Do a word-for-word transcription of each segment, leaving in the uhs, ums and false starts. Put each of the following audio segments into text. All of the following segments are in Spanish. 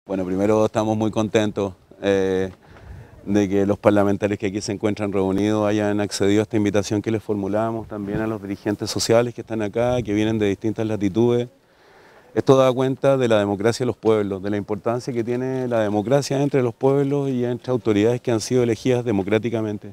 Bueno, primero estamos muy contentos eh, de que los parlamentarios que aquí se encuentran reunidos hayan accedido a esta invitación que les formulamos, también a los dirigentes sociales que están acá, que vienen de distintas latitudes. Esto da cuenta de la democracia de los pueblos, de la importancia que tiene la democracia entre los pueblos y entre autoridades que han sido elegidas democráticamente.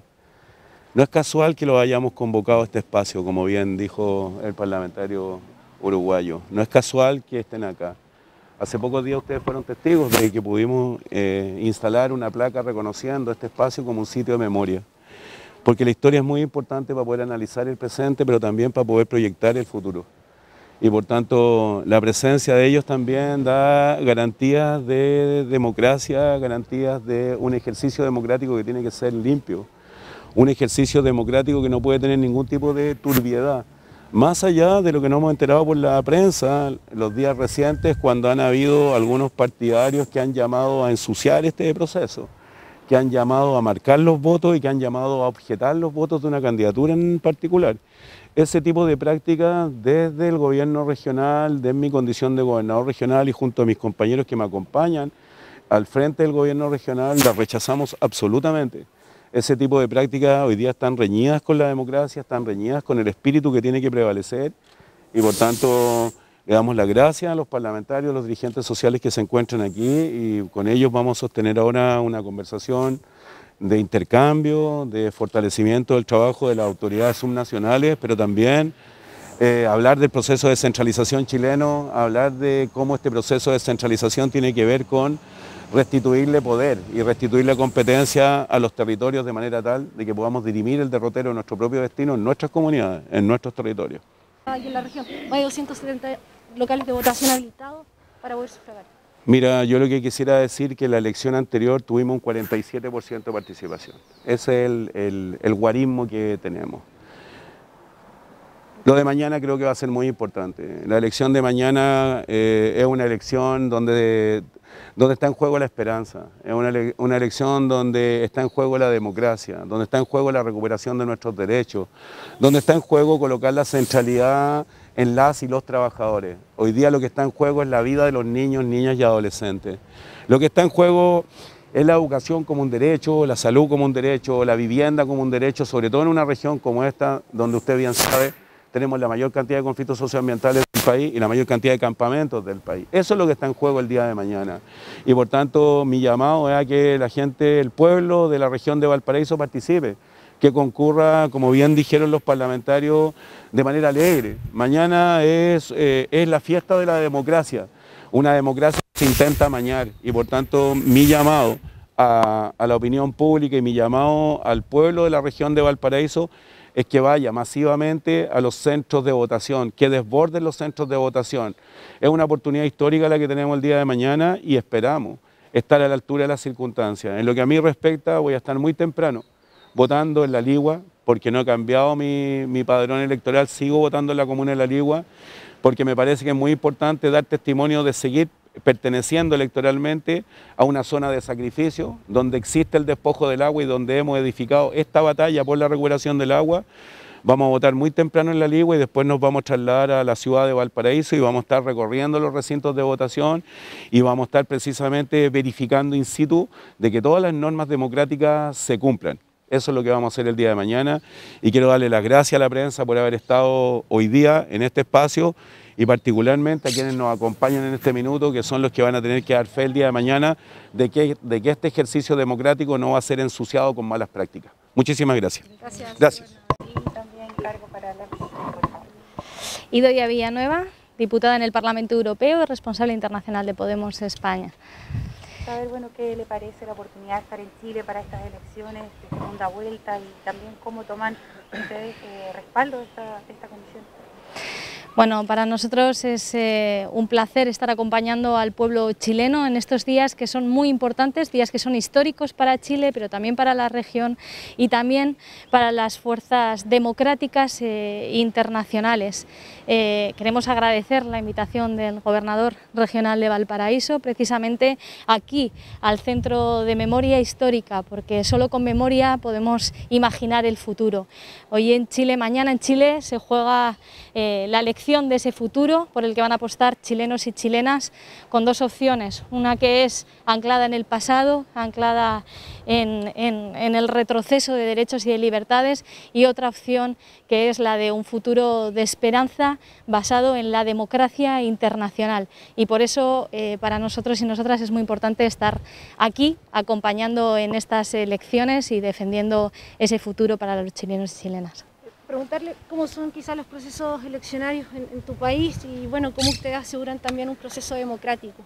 No es casual que lo hayamos convocado a este espacio, como bien dijo el parlamentario uruguayo. No es casual que estén acá. Hace pocos días ustedes fueron testigos de que pudimos eh, instalar una placa reconociendo este espacio como un sitio de memoria. Porque la historia es muy importante para poder analizar el presente, pero también para poder proyectar el futuro. Y por tanto, la presencia de ellos también da garantías de democracia, garantías de un ejercicio democrático que tiene que ser limpio. Un ejercicio democrático que no puede tener ningún tipo de turbiedad. Más allá de lo que nos hemos enterado por la prensa, los días recientes, cuando han habido algunos partidarios que han llamado a ensuciar este proceso, que han llamado a marcar los votos y que han llamado a objetar los votos de una candidatura en particular. Ese tipo de prácticas desde el gobierno regional, desde mi condición de gobernador regional y junto a mis compañeros que me acompañan al frente del gobierno regional, las rechazamos absolutamente. Ese tipo de prácticas hoy día están reñidas con la democracia, están reñidas con el espíritu que tiene que prevalecer y por tanto le damos las gracias a los parlamentarios, a los dirigentes sociales que se encuentran aquí y con ellos vamos a sostener ahora una conversación de intercambio, de fortalecimiento del trabajo de las autoridades subnacionales, pero también eh, hablar del proceso de descentralización chileno, hablar de cómo este proceso de descentralización tiene que ver con restituirle poder y restituirle competencia a los territorios de manera tal de que podamos dirimir el derrotero de nuestro propio destino en nuestras comunidades, en nuestros territorios. Aquí en la región hay doscientos setenta locales de votación habilitados para poder sufragar. Mira, yo lo que quisiera decir que en la elección anterior tuvimos un cuarenta y siete por ciento de participación. Ese es el, el, el guarismo que tenemos. Lo de mañana creo que va a ser muy importante. La elección de mañana eh, es una elección donde, donde está en juego la esperanza, es una, una elección donde está en juego la democracia, donde está en juego la recuperación de nuestros derechos, donde está en juego colocar la centralidad en las y los trabajadores. Hoy día lo que está en juego es la vida de los niños, niñas y adolescentes. Lo que está en juego es la educación como un derecho, la salud como un derecho, la vivienda como un derecho, sobre todo en una región como esta, donde usted bien sabe, tenemos la mayor cantidad de conflictos socioambientales del país y la mayor cantidad de campamentos del país. Eso es lo que está en juego el día de mañana. Y por tanto, mi llamado es a que la gente, el pueblo de la región de Valparaíso participe, que concurra, como bien dijeron los parlamentarios, de manera alegre. Mañana es, eh, es la fiesta de la democracia, una democracia que se intenta amañar y por tanto mi llamado a, a la opinión pública y mi llamado al pueblo de la región de Valparaíso es que vaya masivamente a los centros de votación, que desborden los centros de votación. Es una oportunidad histórica la que tenemos el día de mañana y esperamos estar a la altura de las circunstancias. En lo que a mí respecta, voy a estar muy temprano votando en La Ligua, porque no he cambiado mi, mi padrón electoral, sigo votando en la comuna de La Ligua, porque me parece que es muy importante dar testimonio de seguir perteneciendo electoralmente a una zona de sacrificio, donde existe el despojo del agua y donde hemos edificado esta batalla por la recuperación del agua. Vamos a votar muy temprano en La Ligua y después nos vamos a trasladar a la ciudad de Valparaíso y vamos a estar recorriendo los recintos de votación y vamos a estar precisamente verificando in situ de que todas las normas democráticas se cumplan. Eso es lo que vamos a hacer el día de mañana y quiero darle las gracias a la prensa por haber estado hoy día en este espacio y particularmente a quienes nos acompañan en este minuto, que son los que van a tener que dar fe el día de mañana de que, de que este ejercicio democrático no va a ser ensuciado con malas prácticas. Muchísimas gracias. Gracias. Gracias. Y también cargo para la región. Idoia Villanueva, diputada en el Parlamento Europeo y responsable internacional de Podemos España. Saber, bueno, qué le parece la oportunidad de estar en Chile para estas elecciones de segunda vuelta y también cómo toman ustedes eh, respaldo de esta, de esta comisión. Bueno, para nosotros es eh, un placer estar acompañando al pueblo chileno en estos días que son muy importantes, días que son históricos para Chile, pero también para la región y también para las fuerzas democráticas e internacionales. Eh, queremos agradecer la invitación del gobernador regional de Valparaíso, precisamente aquí, al Centro de Memoria Histórica, porque solo con memoria podemos imaginar el futuro. Hoy en Chile, mañana en Chile, se juega eh, la elección elección de ese futuro por el que van a apostar chilenos y chilenas, con dos opciones, una que es anclada en el pasado, anclada en, en, en el retroceso de derechos y de libertades, y otra opción que es la de un futuro de esperanza basado en la democracia internacional. Y por eso eh, para nosotros y nosotras es muy importante estar aquí acompañando en estas elecciones y defendiendo ese futuro para los chilenos y chilenas. Preguntarle cómo son quizás los procesos eleccionarios en, en tu país y bueno, cómo ustedes aseguran también un proceso democrático.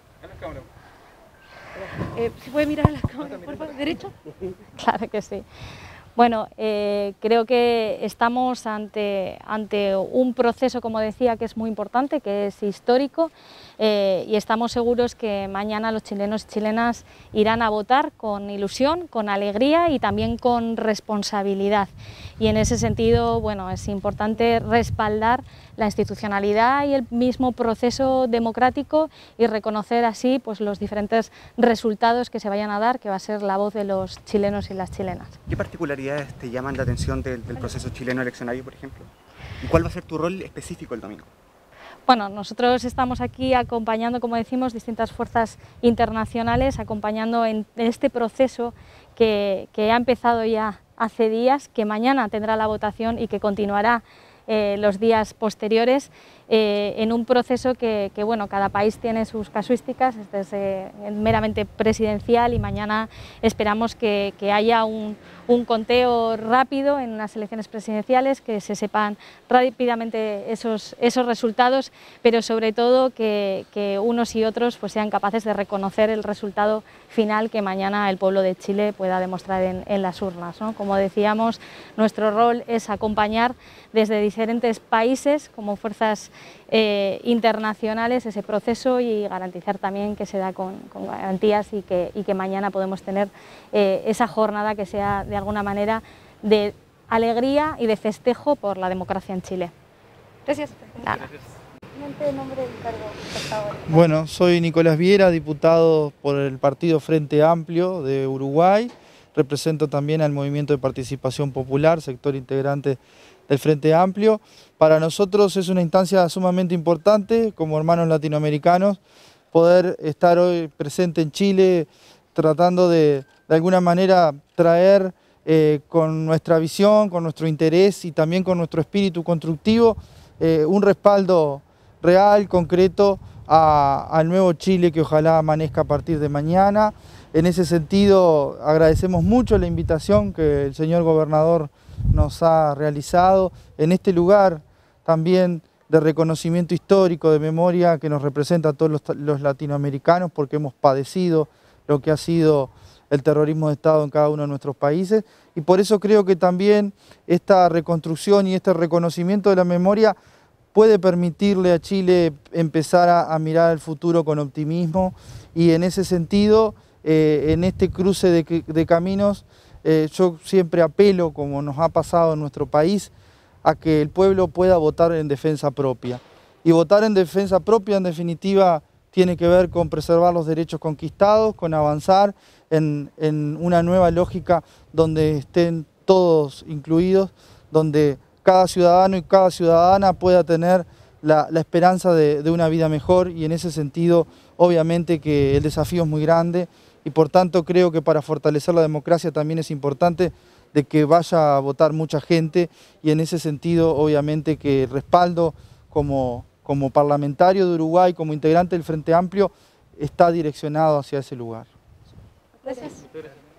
Eh, ¿Se puede mirar a las cámaras, por favor? ¿Derecho? Claro que sí. Bueno, eh, creo que estamos ante, ante un proceso, como decía, que es muy importante, que es histórico, eh, y estamos seguros que mañana los chilenos y chilenas irán a votar con ilusión, con alegría y también con responsabilidad. Y en ese sentido, bueno, es importante respaldar la institucionalidad y el mismo proceso democrático y reconocer así pues, los diferentes resultados que se vayan a dar, que va a ser la voz de los chilenos y las chilenas. ¿Qué particularidades te llaman la atención del, del proceso chileno eleccionario, por ejemplo? ¿Y cuál va a ser tu rol específico el domingo? Bueno, nosotros estamos aquí acompañando, como decimos, distintas fuerzas internacionales, acompañando en este proceso que, que ha empezado ya hace días, que mañana tendrá la votación y que continuará eh, los días posteriores, eh, en un proceso que, que, bueno, cada país tiene sus casuísticas, este es eh, meramente presidencial y mañana esperamos que, que haya un, un conteo rápido en las elecciones presidenciales, que se sepan rápidamente esos, esos resultados, pero sobre todo que, que unos y otros pues, sean capaces de reconocer el resultado final que mañana el pueblo de Chile pueda demostrar en, en las urnas, ¿no? Como decíamos, nuestro rol es acompañar desde diferentes países como fuerzas eh, internacionales ese proceso y garantizar también que se da con, con garantías y que, y que mañana podemos tener eh, esa jornada que sea de alguna manera de alegría y de festejo por la democracia en Chile. Gracias. Nada. Bueno, soy Nicolás Viera, diputado por el Partido Frente Amplio de Uruguay. Represento también al Movimiento de Participación Popular, sector integrante del Frente Amplio. Para nosotros es una instancia sumamente importante, como hermanos latinoamericanos, poder estar hoy presente en Chile, tratando de, de alguna manera, traer eh, con nuestra visión, con nuestro interés y también con nuestro espíritu constructivo, eh, un respaldo real, concreto, a, al nuevo Chile que ojalá amanezca a partir de mañana. En ese sentido, agradecemos mucho la invitación que el señor gobernador nos ha realizado en este lugar también de reconocimiento histórico, de memoria que nos representa a todos los, los latinoamericanos, porque hemos padecido lo que ha sido el terrorismo de Estado en cada uno de nuestros países, y por eso creo que también esta reconstrucción y este reconocimiento de la memoria puede permitirle a Chile empezar a, a mirar al futuro con optimismo, y en ese sentido, eh, en este cruce de, de caminos, eh, yo siempre apelo, como nos ha pasado en nuestro país, a que el pueblo pueda votar en defensa propia. Y votar en defensa propia, en definitiva, tiene que ver con preservar los derechos conquistados, con avanzar en, en una nueva lógica donde estén todos incluidos, donde cada ciudadano y cada ciudadana pueda tener la, la esperanza de, de una vida mejor, y en ese sentido, obviamente que el desafío es muy grande, y por tanto creo que para fortalecer la democracia también es importante de que vaya a votar mucha gente, y en ese sentido obviamente que el respaldo como, como parlamentario de Uruguay, como integrante del Frente Amplio, está direccionado hacia ese lugar. Gracias.